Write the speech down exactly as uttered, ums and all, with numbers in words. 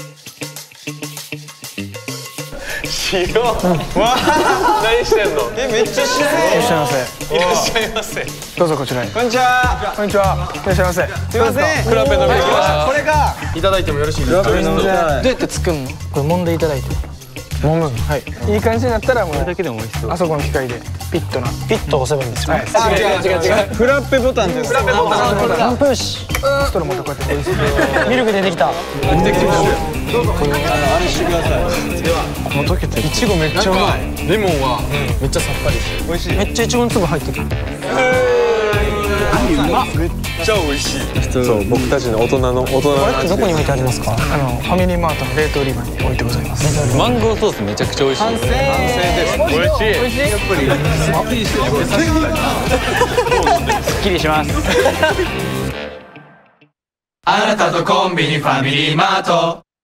白い。わあ、何してんの？え、めっちゃ白い。 いらっしゃいませ。 いらっしゃいませ。 どうぞこちらへ。 こんにちは。 こんにちは。いらっしゃいませ。 すいません。フラペ飲みに来ました。これがいただいてもよろしいですか？ どうやって作るの？これ揉んでいただいて。揉む。はい。いい感じになったらもう。これだけでも美味しそう。あそこの機械でピッとな。ピッと押せばいいんですよ。はい。 あ、違う違う違う。フラッペボタンです。フラッペボタン。 ワンプッシュ。ストローまたこうやって。ミルク出てきた。 出てきました。どうぞ。 あのあれしてください。ではもう溶けてる。いちごめっちゃうまい。 レモンはめっちゃさっぱりして美味しい。 めっちゃいちごの粒入ってる。 めっちゃ美味しい。そう、僕たちの大人の大人のこれってどこに置いてありますか？あのファミリーマートの冷凍売り場に置いてございます。 マンゴーソースめちゃくちゃ美味しい。 完成です。美味しい。 美味しい。やっぱりすっきりしてる。すっきりします。 あなたとコンビニファミリーマート。